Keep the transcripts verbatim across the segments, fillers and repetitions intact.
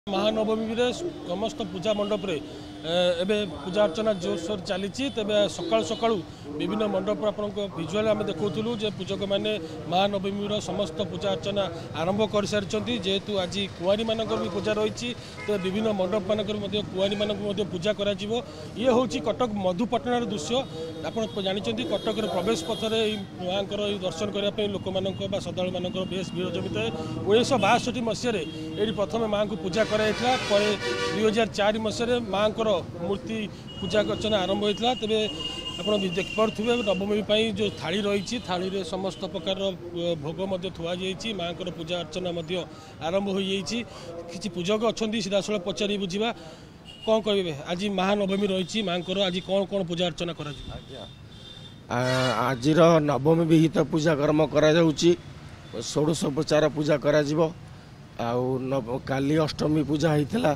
महानवमी समस्त पूजा मंडप रे एबे पूजा अर्चना जोरसोर चली तेज सका सका विभिन्न मंडप आप भिजुआल आम देखुलू जे पूजक मैंने महानवमी समस्त पूजा अर्चना आरंभ कर सारी जेहेतु आज कुआरी मान भी पूजा रही तो विभिन्न मंडप मानक कुआरी मान पूजा कर ये हूँ कटक मधुपाटणार दृश्य आप जानते कटक प्रवेश पथर माँ दर्शन करने लोक मान श्रद्धा मान बेस भीड़ जमी है उन्नीस बासठी मसीह प्रथम माँ को पूजा कराइला दुई हजार चार मसीह माँ मूर्ति पूजा अर्चना आरंभ होता तेरे आप देखिपे नवमी जो थाली रही थाली रे समस्त प्रकार भोग थुआ जाइए माँ को पूजा अर्चना आरंभ हो कि पूजक अच्छा सीधासल पचारि बुझा कौन कहे आज महानवमी रही माँ को आज कौन कौन पूजा अर्चना कर आज नवमी विहित पूजा कर्म करा षोडश उपचार पूजा करा काली अष्टमी पूजा होता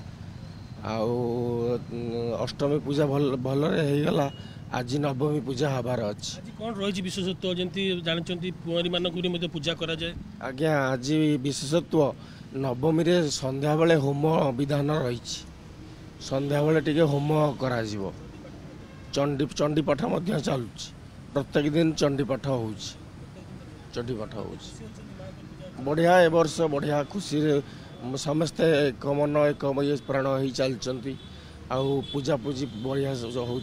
अष्टमी पूजा भल भलरे आज नवमी पूजा हबार अच्छी कौन रही विशेषत्व जमी जानते कुआरी मानक पूजा करा जाए आज्ञा आज विशेषत्व नवमी रे संध्या बेले होम विधान रही संध्या बेले टिके होम करा जीवो चंडी चंडी पाठ मध्य चलु प्रत्येक दिन चंडी पाठ हो चंडी पाठ हो बढ़िया ए वर्ष बढ़िया खुशी समस्ते एक मन एक ये प्राण हो चलती आउ पूजा पूजी बढ़िया हो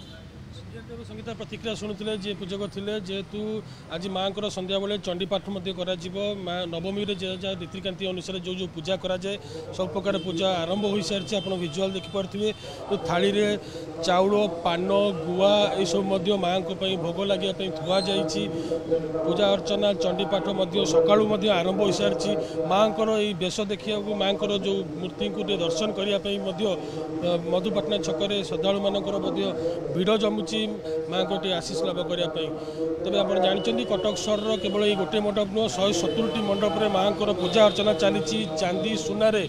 संगीत प्रतिक्रिया शुणुते जी पूजक थे जेहेतु आज माँ को संध्या बेले चंडीपाठ नवमी जहाँ रीतिकांति अनुसार जो जो पूजा कराए सब प्रकार पूजा आरंभ हो सारी आप विजुआल देखिपे तो थाली रे चाउल पान गुआ ये सब माँ को भोग लगे थुआ जा पूजा अर्चना चंडीपाठ सका आरंभ हो सारी माँ को बेश देखा माँ को जो मूर्ति को दर्शन करने मधुपाटना छक श्रद्धा मान भिड़ जमुची माँ को आशीष लाभ करने तेज आप जानते कटक सहर केवल ये गोटे मंडप नुह शहे सतुरी मंडप में माँ को पूजा अर्चना चली चांदी सुनारे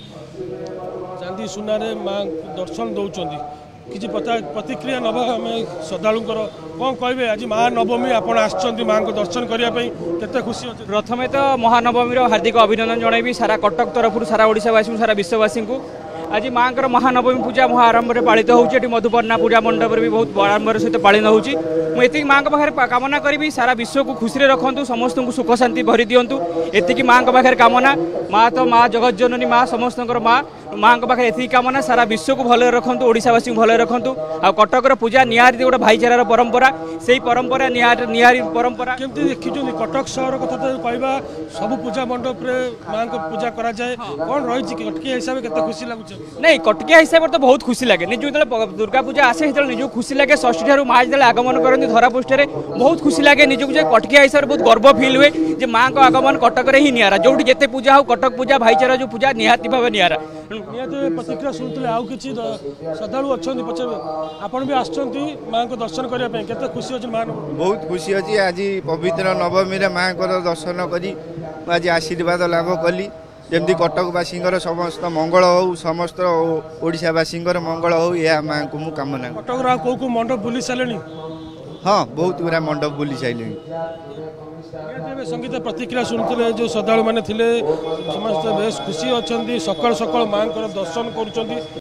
चांदी सुनारे माँ दर्शन दौरान किसी प्रतिक्रिया नवा आम श्रद्धालु कौन कहे आज महानवमी आप माँ को दर्शन करने के खुशी अच्छे प्रथमे तो महानवमी हार्दिक अभिनंदन जनइबी सारा कटक तरफ सारा ओडिशावासी सारा विश्ववासी को आज माँ को महानवमी पूजा महाआरंभ में पालित होती मधुपर्णा पूजा मंडप भी बहुत आरंभ सहित पालन होती मुझे माँ पाखे कामना करी सारा विश्व को खुशी रखु समस्त को सुख शांति भरी दिंतु एति माँ पाखे कामना माँ तो माँ जगत जननी माँ समस्त माँ माँ पाखे एति कामना सारा विश्व को भले रखु ओडिशावासी भले रखु आ कटकर पूजा निहारी गोटे भाईचारार परंपरा से परंपरा निहारी परंपरा केमती देखी कटक सहर कथा तो कहवा सब पूजा मंडप माँ को पूजा करा जाए कौन रही कटकिया हिसाब से खुशी लगुच नहीं कटकिया हिसाब से तो बहुत खुशी लगे निज जो दुर्गा पूजा आसे जो निज खुशी लगे षष्ठी ठार माँ जो आगमन करती धरा पृष्ठ बहुत खुशी लगे निजक कटकिया हिसाब से बहुत गर्व फिल हुए जे माँ को आगमन कटक ही निरा जो जिते पूजा हो कटक पूजा भाईचारा जो पूजा निहाती भाव निरा प्रतिक्रिया शुणुते आउ कि श्रद्धा अच्छा पचार आपड़ भी आसुँच माँ को दर्शन करने के खुशी अच्छे माँ बहुत खुशी अच्छी आज पवित्र नवमी माँ को दर्शन करी आज आशीर्वाद लाभ कली जमी कटकवासी समस्त मंगल हो समस्त ओडिशावासी मंगल हो यह माँ को मु कामना कटक कौ कौ मंडप बुली सारे हाँ बहुत गुरा मंडप बुली सारे संगीत प्रतिक्रिया शुणुते जो श्रद्धा मैंने समस्त बेस खुशी अच्छा सकाल सकाल माँ को दर्शन कर